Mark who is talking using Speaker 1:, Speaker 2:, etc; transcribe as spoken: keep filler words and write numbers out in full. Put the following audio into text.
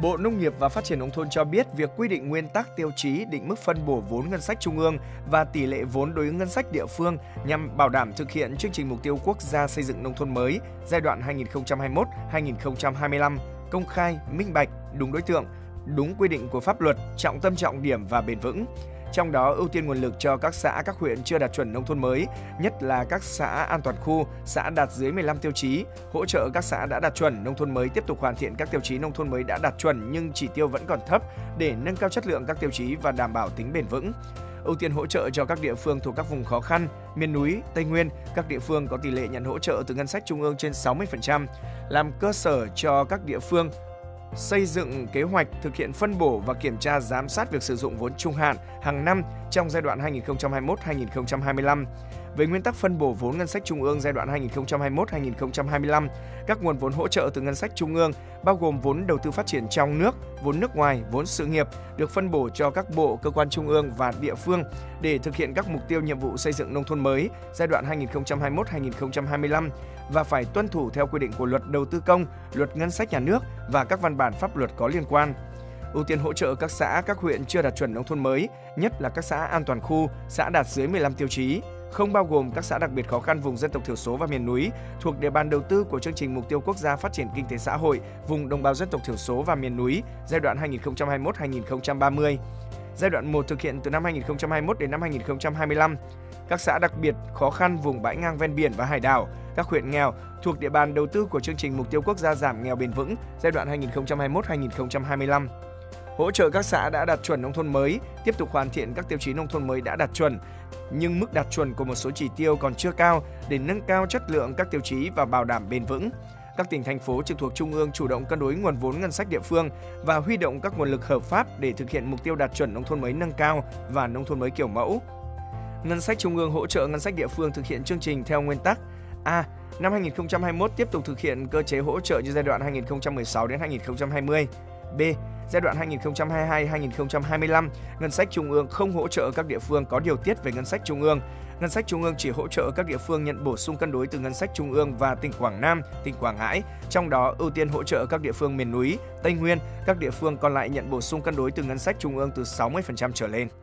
Speaker 1: Bộ Nông nghiệp và Phát triển Nông thôn cho biết việc quy định nguyên tắc tiêu chí định mức phân bổ vốn ngân sách trung ương và tỷ lệ vốn đối ứng ngân sách địa phương nhằm bảo đảm thực hiện chương trình mục tiêu quốc gia xây dựng nông thôn mới giai đoạn hai nghìn không trăm hai mươi mốt đến hai nghìn không trăm hai mươi lăm, công khai, minh bạch, đúng đối tượng, đúng quy định của pháp luật, trọng tâm trọng điểm và bền vững. Trong đó ưu tiên nguồn lực cho các xã, các huyện chưa đạt chuẩn nông thôn mới, nhất là các xã an toàn khu, xã đạt dưới mười lăm tiêu chí, hỗ trợ các xã đã đạt chuẩn nông thôn mới tiếp tục hoàn thiện các tiêu chí nông thôn mới đã đạt chuẩn nhưng chỉ tiêu vẫn còn thấp để nâng cao chất lượng các tiêu chí và đảm bảo tính bền vững. Ưu tiên hỗ trợ cho các địa phương thuộc các vùng khó khăn, miền núi, Tây Nguyên, các địa phương có tỷ lệ nhận hỗ trợ từ ngân sách trung ương trên sáu mươi phần trăm, làm cơ sở cho các địa phương xây dựng kế hoạch thực hiện phân bổ và kiểm tra giám sát việc sử dụng vốn trung hạn hàng năm trong giai đoạn hai nghìn không trăm hai mươi mốt đến hai nghìn không trăm hai mươi lăm. Về nguyên tắc phân bổ vốn ngân sách trung ương giai đoạn hai nghìn không trăm hai mươi mốt đến hai nghìn không trăm hai mươi lăm, các nguồn vốn hỗ trợ từ ngân sách trung ương bao gồm vốn đầu tư phát triển trong nước, vốn nước ngoài, vốn sự nghiệp được phân bổ cho các bộ, cơ quan trung ương và địa phương để thực hiện các mục tiêu nhiệm vụ xây dựng nông thôn mới giai đoạn hai nghìn không trăm hai mươi mốt đến hai nghìn không trăm hai mươi lăm và phải tuân thủ theo quy định của Luật Đầu tư công, Luật Ngân sách nhà nước và các văn bản pháp luật có liên quan. Ưu tiên hỗ trợ các xã, các huyện chưa đạt chuẩn nông thôn mới, nhất là các xã an toàn khu, xã đạt dưới mười lăm tiêu chí, không bao gồm các xã đặc biệt khó khăn vùng dân tộc thiểu số và miền núi thuộc địa bàn đầu tư của chương trình mục tiêu quốc gia phát triển kinh tế xã hội vùng đồng bào dân tộc thiểu số và miền núi giai đoạn hai nghìn không trăm hai mươi mốt đến hai nghìn không trăm ba mươi. Giai đoạn một thực hiện từ năm hai nghìn không trăm hai mươi mốt đến năm hai nghìn không trăm hai mươi lăm. Các xã đặc biệt khó khăn vùng bãi ngang ven biển và hải đảo, các huyện nghèo thuộc địa bàn đầu tư của chương trình mục tiêu quốc gia giảm nghèo bền vững giai đoạn hai nghìn không trăm hai mươi mốt đến hai nghìn không trăm hai mươi lăm. Hỗ trợ các xã đã đạt chuẩn nông thôn mới, tiếp tục hoàn thiện các tiêu chí nông thôn mới đã đạt chuẩn, nhưng mức đạt chuẩn của một số chỉ tiêu còn chưa cao để nâng cao chất lượng các tiêu chí và bảo đảm bền vững. Các tỉnh, thành phố trực thuộc Trung ương chủ động cân đối nguồn vốn ngân sách địa phương và huy động các nguồn lực hợp pháp để thực hiện mục tiêu đạt chuẩn nông thôn mới nâng cao và nông thôn mới kiểu mẫu. Ngân sách Trung ương hỗ trợ ngân sách địa phương thực hiện chương trình theo nguyên tắc: A. Năm hai nghìn không trăm hai mươi mốt tiếp tục thực hiện cơ chế hỗ trợ như giai đoạn hai nghìn không trăm mười sáu đến hai nghìn không trăm hai mươi. B. Giai đoạn hai nghìn không trăm hai mươi hai đến hai nghìn không trăm hai mươi lăm, ngân sách trung ương không hỗ trợ các địa phương có điều tiết về ngân sách trung ương. Ngân sách trung ương chỉ hỗ trợ các địa phương nhận bổ sung cân đối từ ngân sách trung ương và tỉnh Quảng Nam, tỉnh Quảng Ngãi, trong đó ưu tiên hỗ trợ các địa phương miền núi, Tây Nguyên, các địa phương còn lại nhận bổ sung cân đối từ ngân sách trung ương từ sáu mươi phần trăm trở lên.